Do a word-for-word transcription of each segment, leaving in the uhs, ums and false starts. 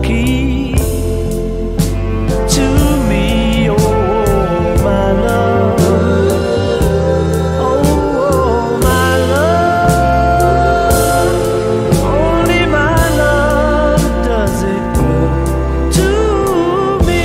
key to me, oh my love, oh my love, only my love does it good to me.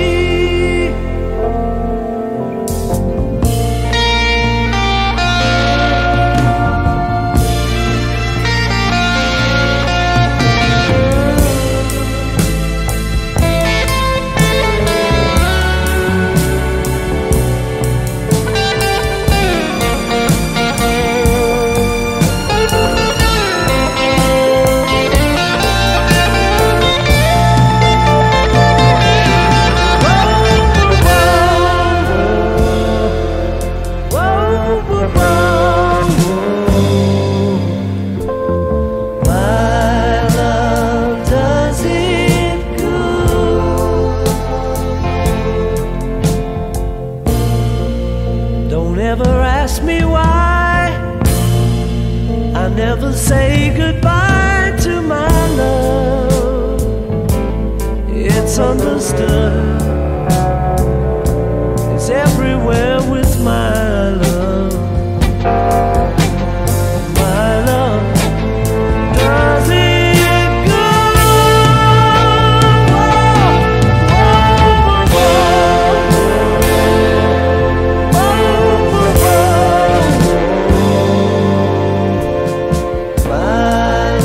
Don't ever ask me why I never say goodbye to my love. It's understood, it's everywhere with my love. My love does it good. Whoa, whoa, whoa. My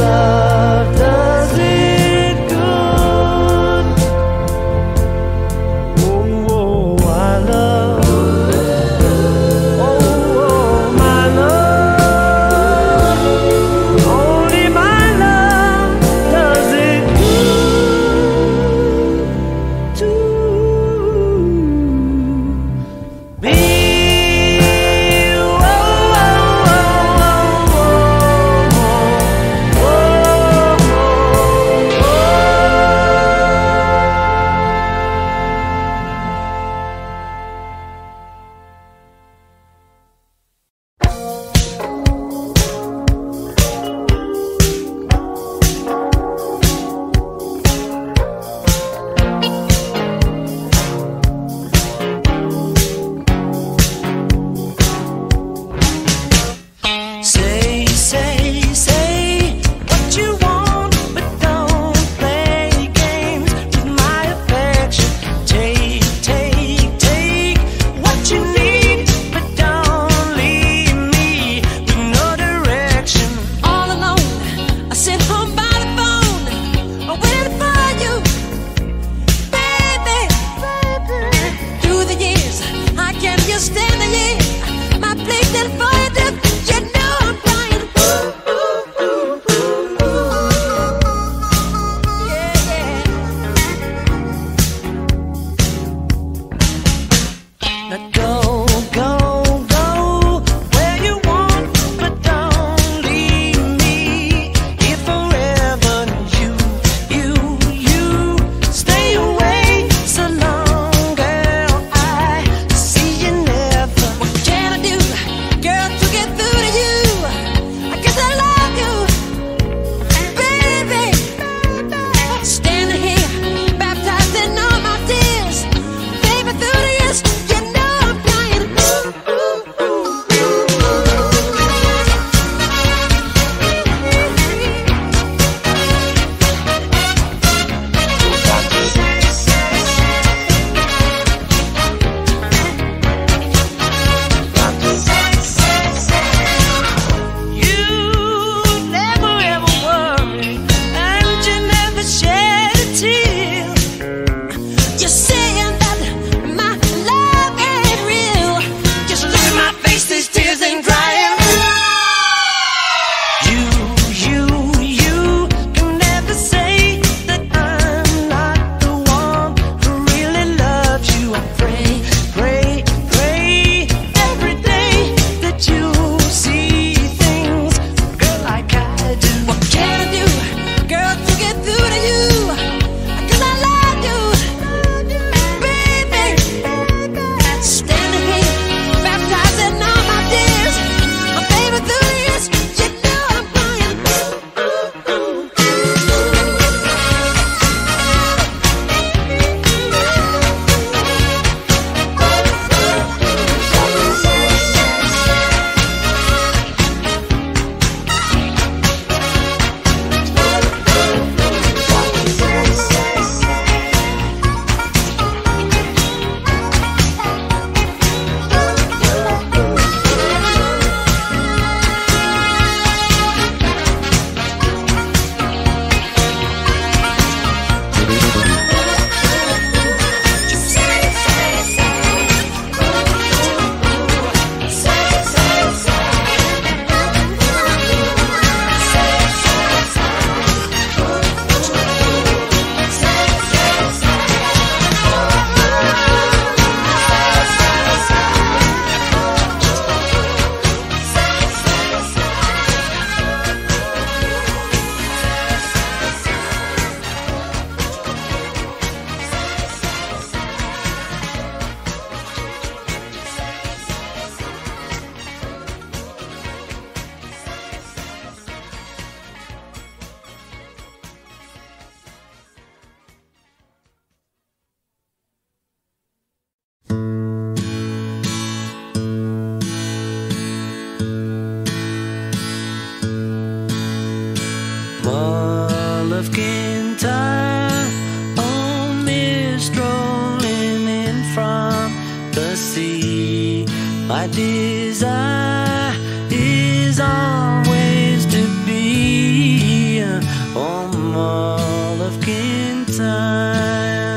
of Kintyre, oh, mist rolling in from the sea. My desire is always to be on Mull of Kintyre.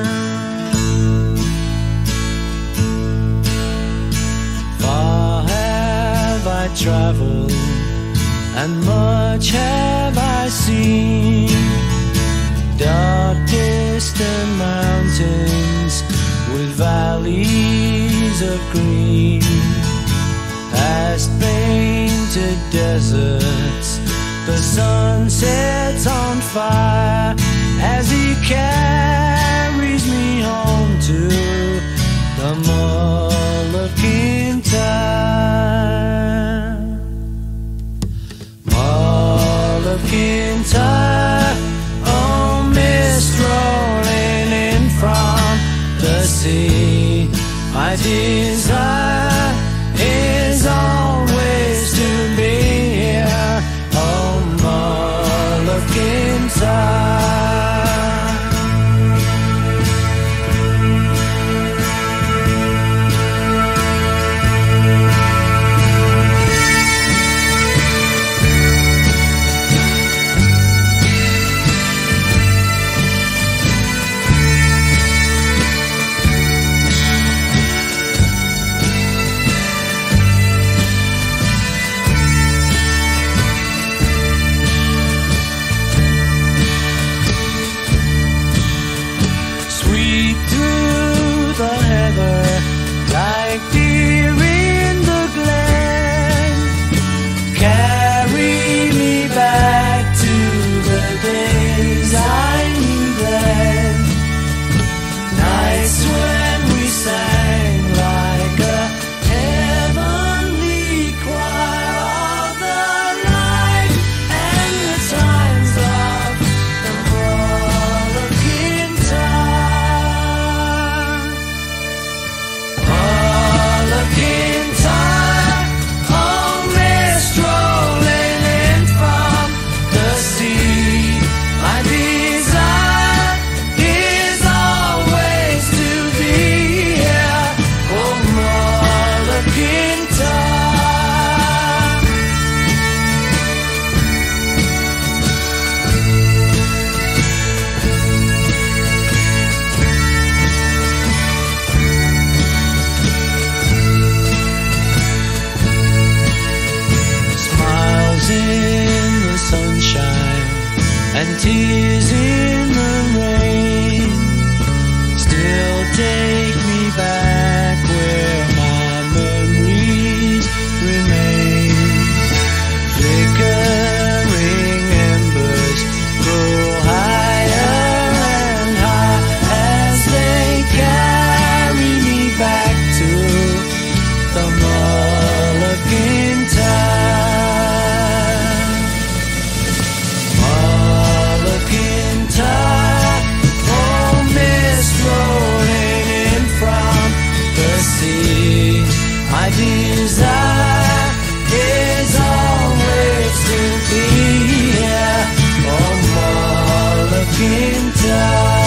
Far have I traveled, and much have I seen. Dark distant mountains with valleys of green, past painted deserts, the sun sets on fire as he carries me home to the Mull of Kintyre. Mull of Kintyre, oh, mist rolling in from the sea. My desire is always to be here, oh, Mull of Kintyre. Like deer in the glen, carry me back to the days I knew then. Nights when we sang like a heavenly choir of the light, and the times of the Mull of Kintyre. Mull of Kintyre, oh, mist rolling in from the sea. My desire is always to be here, oh, Mull of Kintyre. Smiles in the sunshine and tears in the rain still take me back where my memories remain. Flickering embers grow higher and high as they carry me back to the Mull of Kintyre. Mull of Kintyre, oh, mist rolling in from the sea. My desire is always to be here, oh, Mull of Kintyre.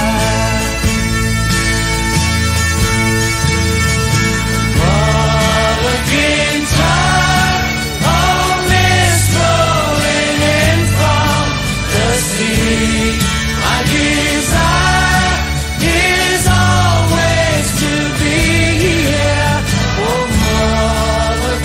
Mull of Kintyre, oh, mist rolling in from the sea. My desire is always to be here, oh, Mull of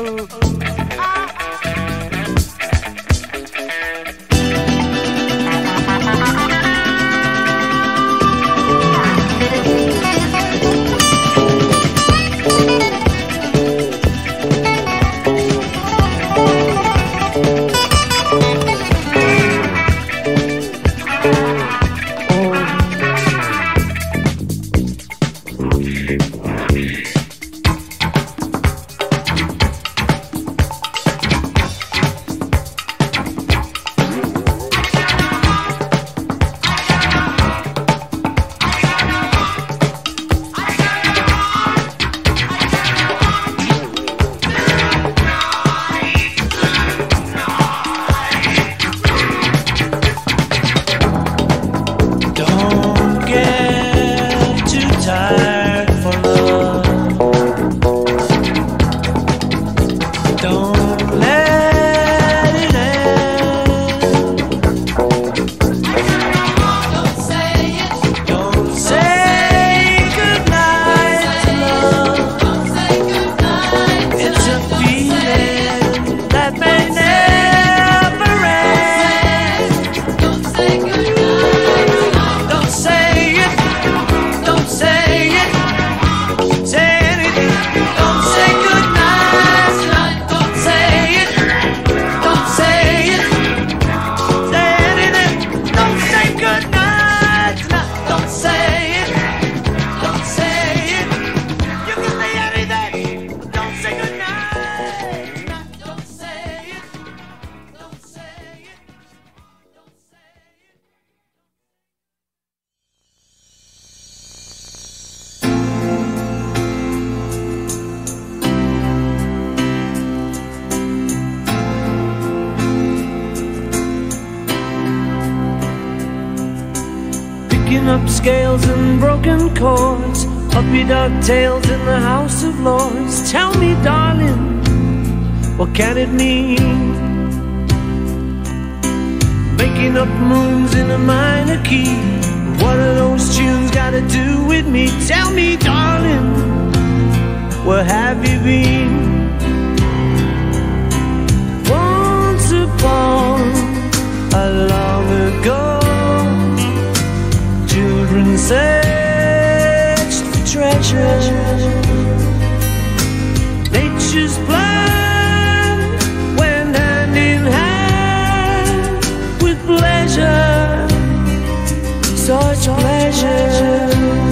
Up scales and broken chords, puppy dog tails in the House of Lords. Tell me, darling, what can it mean? Making up moons in a minor key. What are those tunes got to do with me? Tell me, darling, where have you been? Once upon a long ago, children searched for treasure. Nature's plan went hand in hand with pleasure, such pleasure.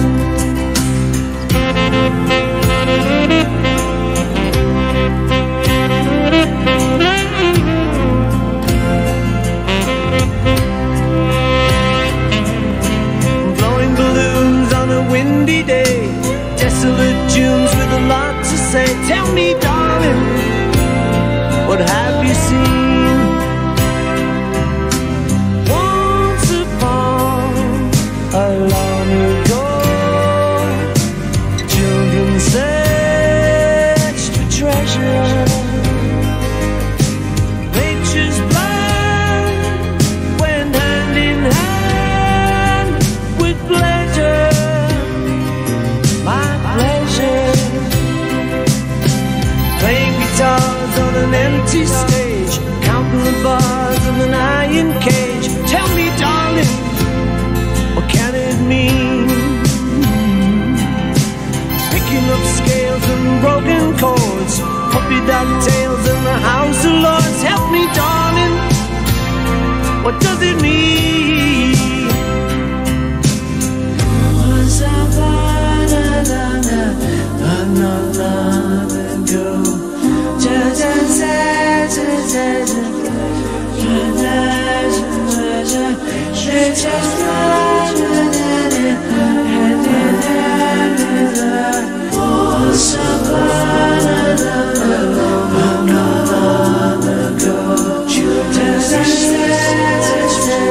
Windy day, desolate tunes with a lot to say. Tell me, darling, what have you seen? Once upon a long ago, children searched for treasure. Nature's plan went hand in hand with pleasure. Guitars on an empty stage, counting the bars of an iron cage. Tell me, darling, what can it mean? Picking up scales and broken chords, puppy dog tails in the House of Lords. Help me, darling, what does it mean? Once upon a long, long, long ago, Once upon a long, long ago,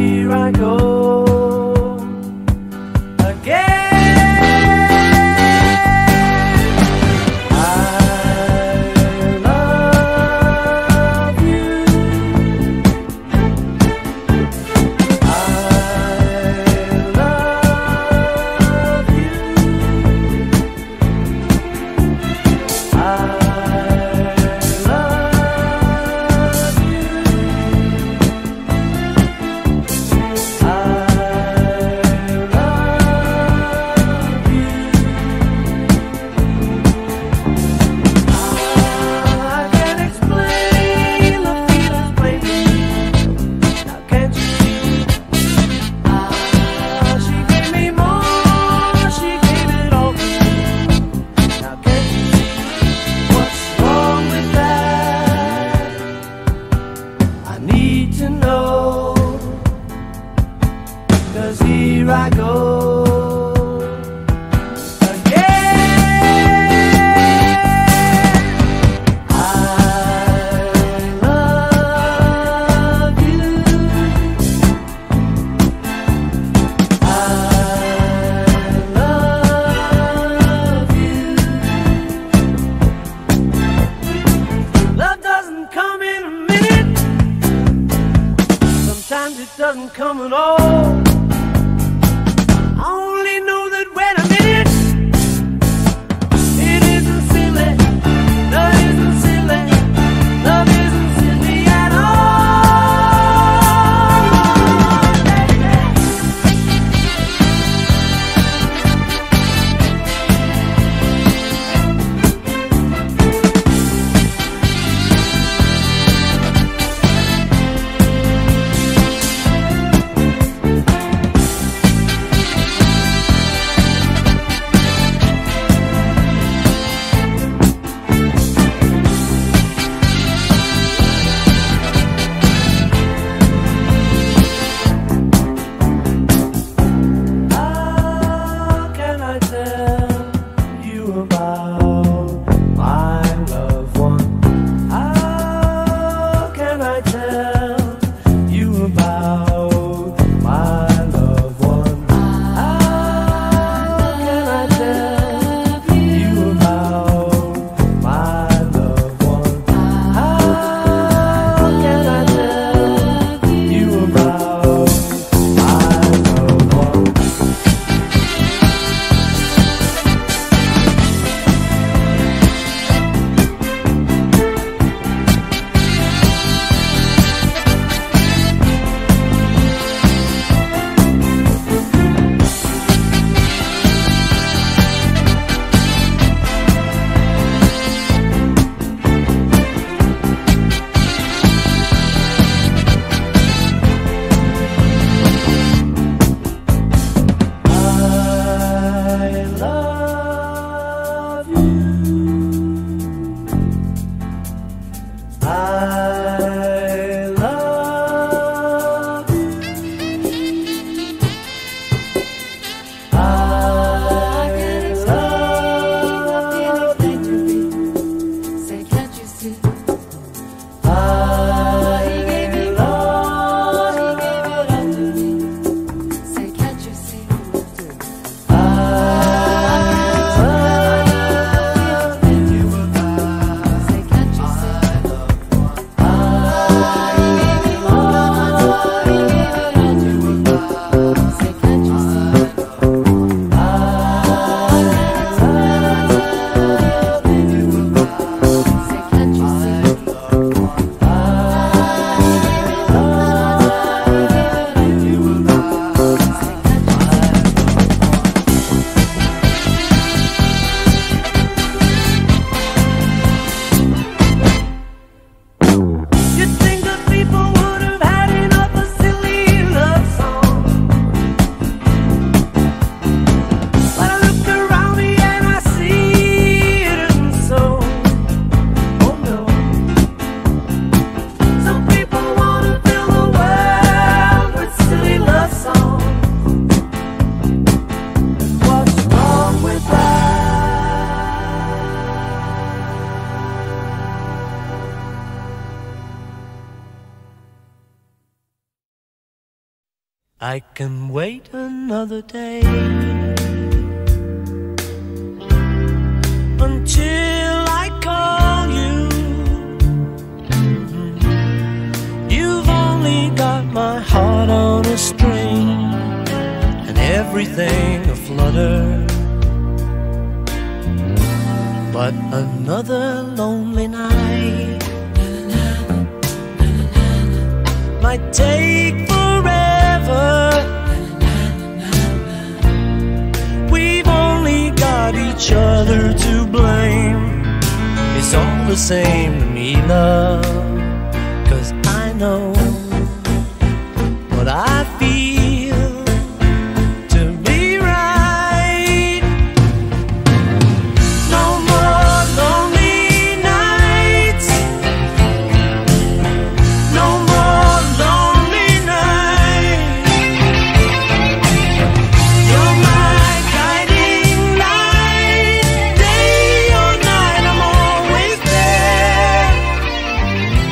here I go again. I love you. I love you. I need to know, 'cause here I go again. I love you. I love you. Love doesn't come in a minute. Sometimes it doesn't come at all. I only know that when I'm in it, it isn't silly. Love isn't silly. Love isn't silly at all. I can wait another day until I call you. You've only got my heart on a string and everything aflutter, but another lonely night might take forever. We've only got each other to blame. It's all the same to me, love, 'cause I know what I feel to be right. No more lonely nights, no more lonely nights. You're my guiding light, day or night I'm always there.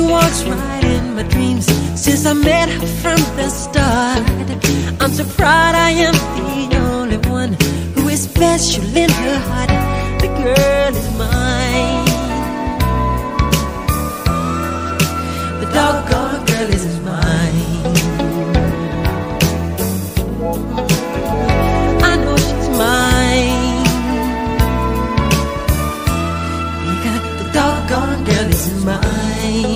walks right in my dreams since I met her from the start. I'm so proud I am the only one who is special in her heart. The girl is mine. The doggone girl is mine. I know she's mine because the doggone girl is mine.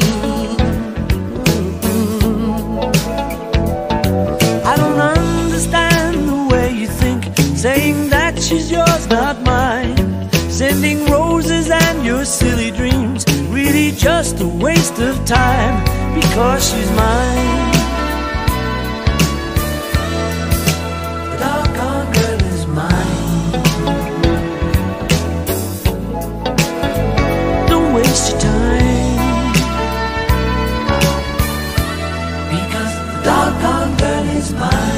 I don't understand the way you think, saying that she's yours, not mine. Sending roses and your silly dreams, really just a waste of time, because she's mine. The doggone girl is mine. Don't waste your time, because the doggone girl is mine.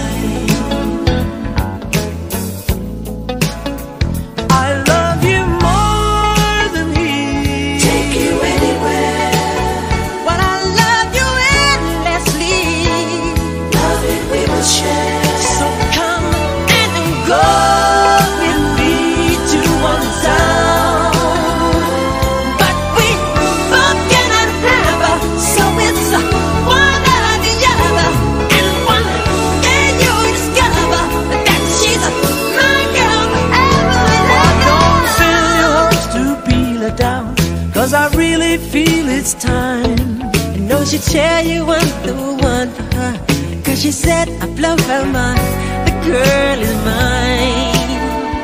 I love you more than he. Take you anywhere. But I love you endlessly. Love it we will share. So come and go with me to one town. But we both cannot have her, so it's uh, one or the other. And one day you'll discover that she's uh, my girl forever and Don't fill your ever. hopes to peel it down, 'cause I really feel it's time. I know she tell you I'm the one for her, 'cause she said I blow her mind. The girl is mine.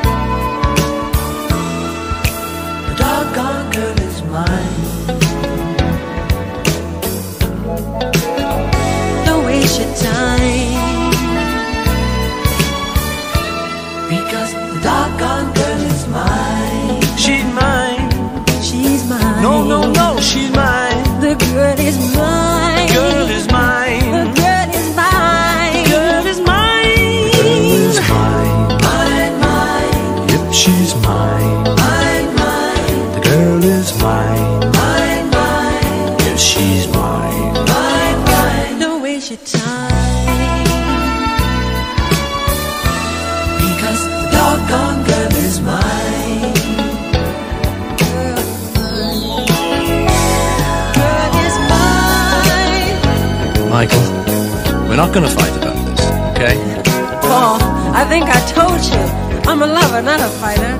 The doggone girl is mine. Don't waste your time, Because the doggone girl is mine. She's mine. she's mine. No, no, no, she's mine. The girl is mine. Girl is The mine. girl is mine. Girl is mine. Girl is mine. Mine, mine. Yep, she's mine. Mine, mine. The girl is mine. Mine, mine. Yes, she's mine. Mine, mine. Don't waste your time, Because the doggone girl is mine. girl, girl is mine. Michael, we're not gonna fight about this, okay? Paul, I think I told you I'm a lover, not a fighter.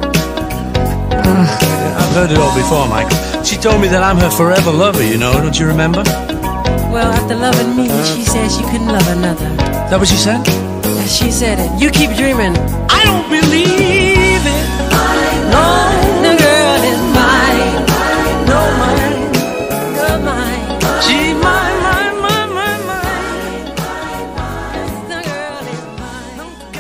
I've heard it all before, Michael. She told me that I'm her forever lover, you know, don't you remember? Well, after loving me, she said she couldn't love another. Is that what she said? Yeah, she said it. You keep dreaming. I don't believe it. No, the girl is mine. No, mine. You're mine. She's mine, mine, mine, mine, mine. The girl is mine.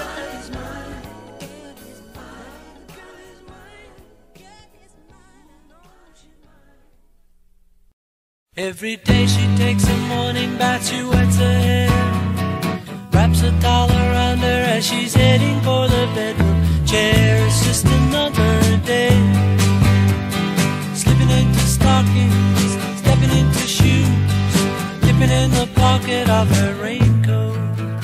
Every day she takes a morning bath, she wets her hair, wraps a towel around her as she's heading for the bedroom chair. It's just another day, slipping into stockings, stepping into shoes, dipping in the pocket of her raincoat.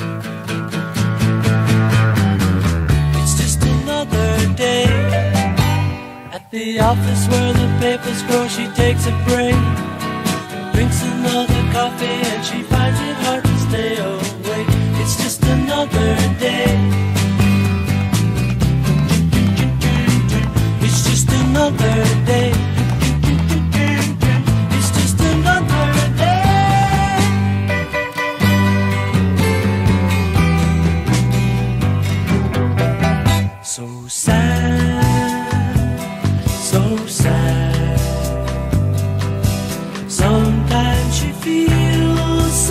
It's just another day, at the office where the papers grow, she takes a break, drinks another coffee and she finds it hard to stay awake. It's just another day. It's just another day. It's just another day. So sad, so sad. Sometimes she feels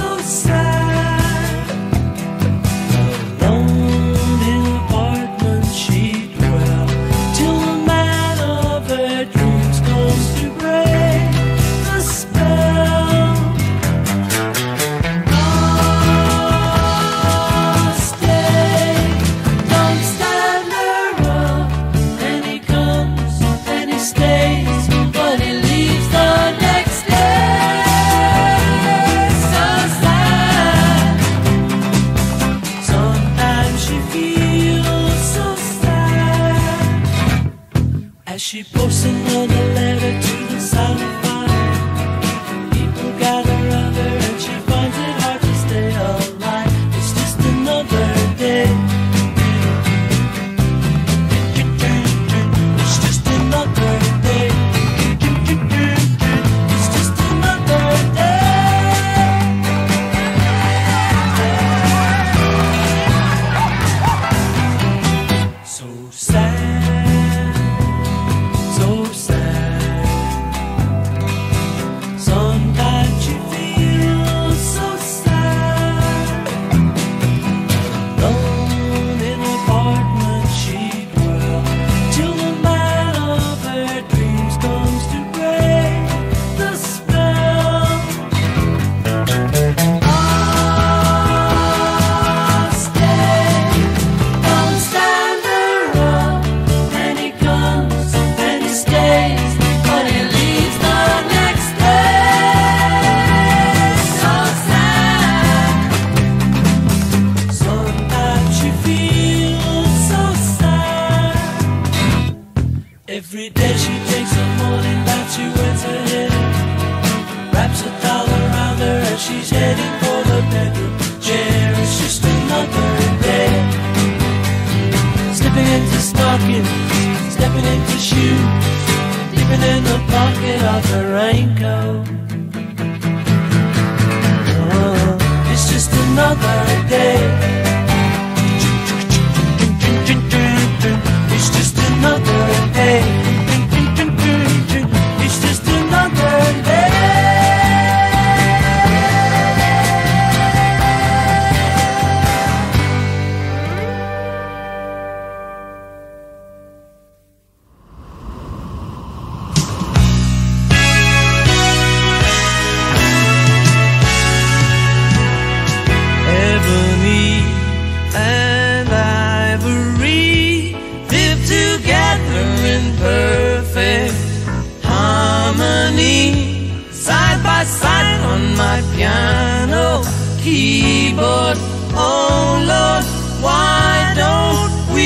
market, stepping into shoes, dipping in the pocket of her raincoat. Oh, it's just another day. It's just another day. It's just another day. Ebony and ivory live together in perfect harmony, side by side on my piano keyboard. Oh Lord, why don't we?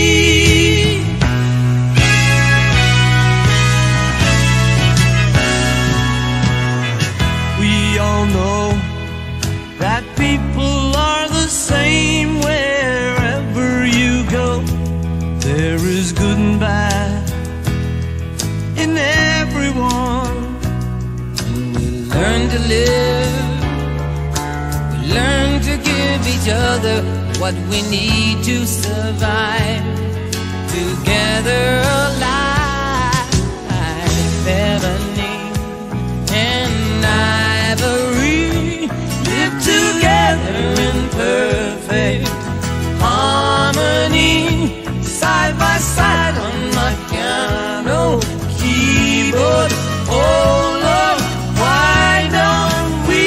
We all know that people are the same wherever you go. There is good and bad in everyone. We learn to live, we learn to give each other what we need to survive. Together alive, ebony and ivory live together in perfect harmony, side by side on my piano keyboard. Oh Lord, why don't we?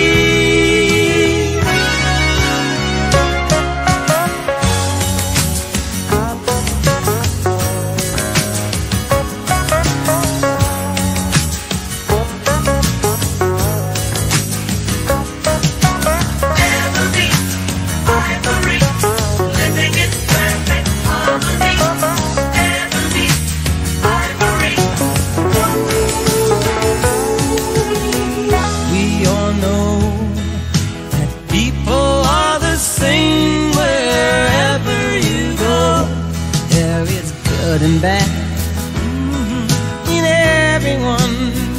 And bad in everyone.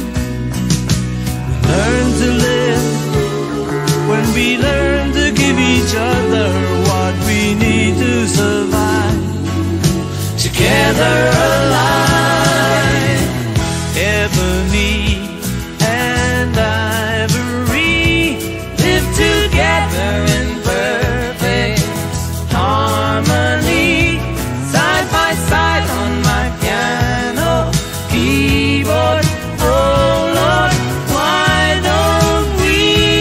We learn to live when we learn to give each other what we need to survive. Together alive, ebony and ivory live together in perfect harmony, side by side on my piano keyboard. Oh Lord, why don't we?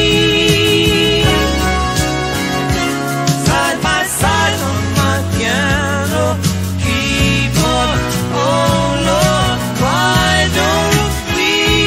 Side by side on my piano keyboard. Oh Lord, why don't we?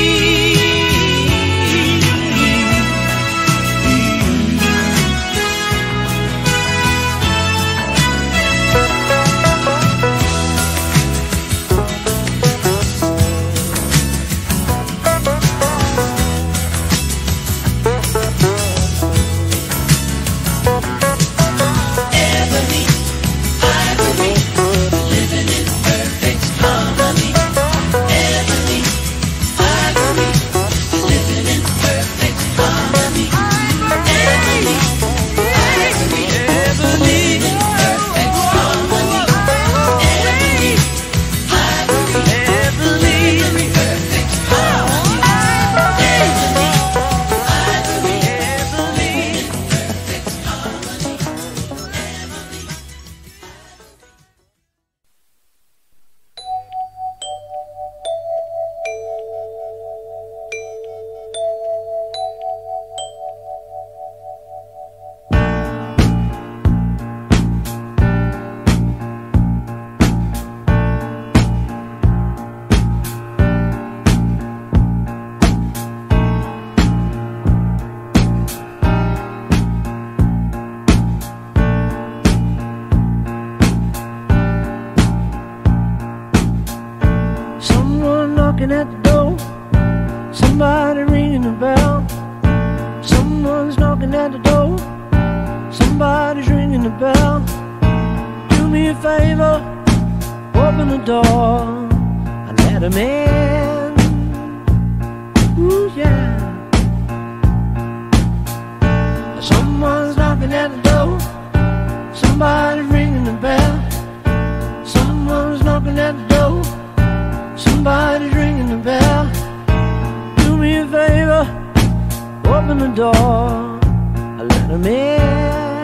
knocking at the door, somebody ringing the bell. Someone's knocking at the door, somebody's ringing the bell. Do me a favor, door, I let him in. Ooh, yeah. Someone's knocking at the door, somebody's ringing the bell. Someone's knocking at the door, somebody's ringing the bell. Do me a favor, open the door, I let him in.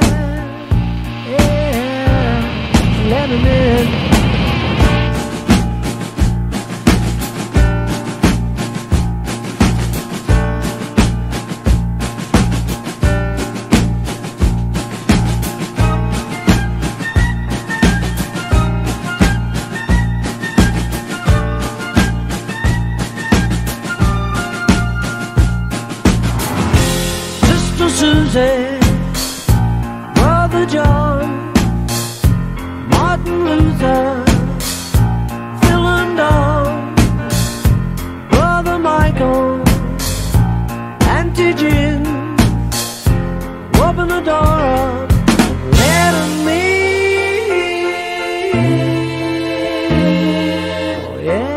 Yeah, let him in. Susie, Brother John, Martin Luther, Phil and Don, Brother Michael, Auntie Jim, open the door up, let 'em in. Oh yeah.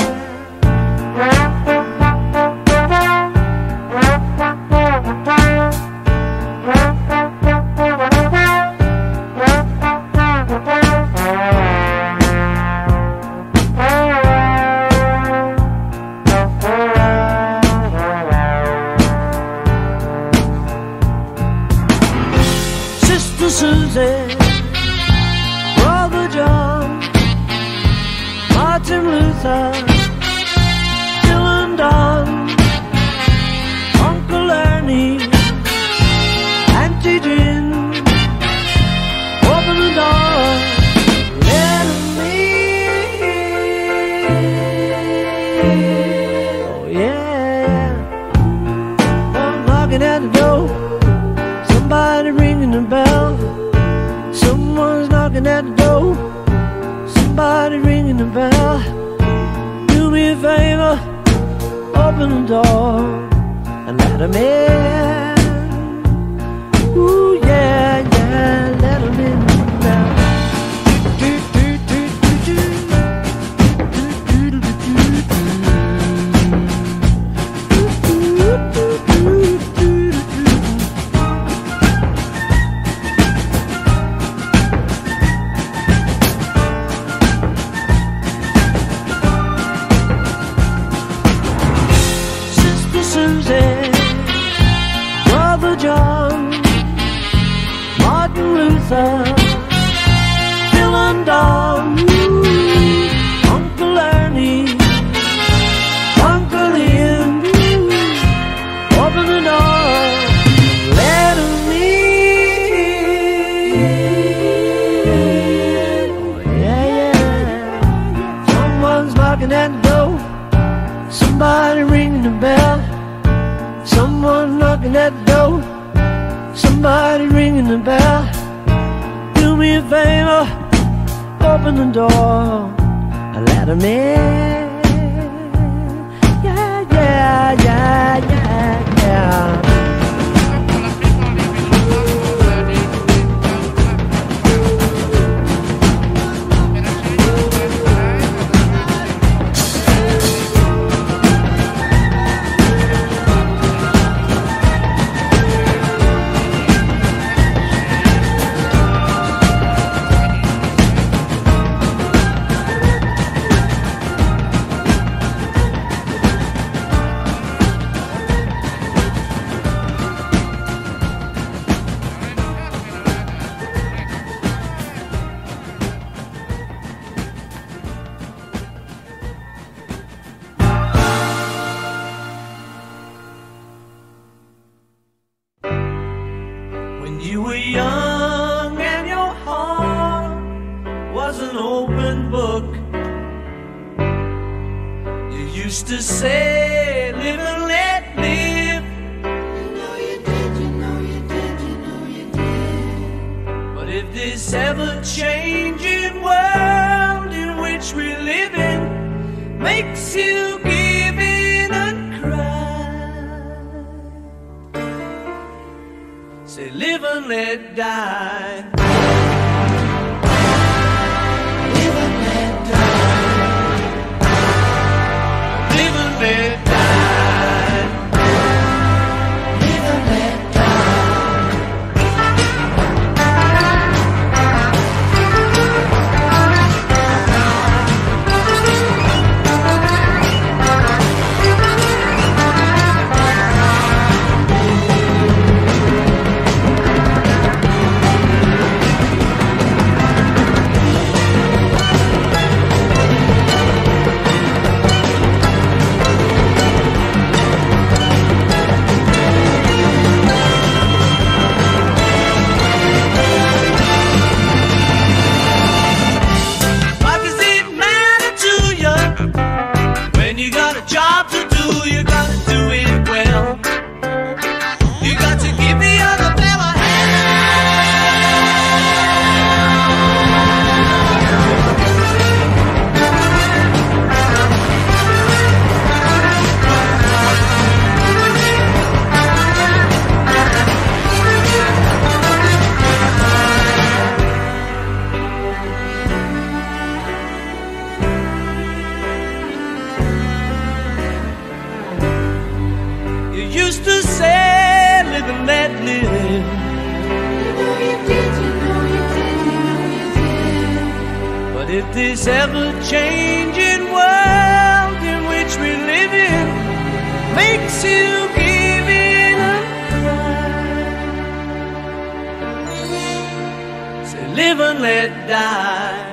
Susie, Brother John, Martin Luther, Phil and Don, Uncle Ernie, Auntie Jim, open the door, let 'em in. Oh yeah, I'm knocking at the door, somebody ringing the bell. Someone's knocking at the door, somebody ringing the bell. Do me a favor, open the door and let 'em in. Ooh yeah, yeah, let 'em in now. Do, do, do, do, do. Do, do, do, do, do. Do, do, do, do, do. Susie, Brother John, Martin Luther, Phil and Don, Uncle Ernie, Uncle Ian, open the door, let 'em in. Oh yeah, yeah. Someone's knocking at the door, somebody ringing the bell. Someone knocking at the door, somebody ringing the bell. Do me a favor, open the door, and let 'em in. Yeah, yeah, yeah, yeah, yeah. You were young and your heart was an open book. You used to say, live and let live. You know you did, you know you did, you know you did. But if this ever-changing world in which we live in makes you give in and cry, say live and let die. Live and let die. if this ever-changing world in which we live in makes you give in a cry, say live and let die.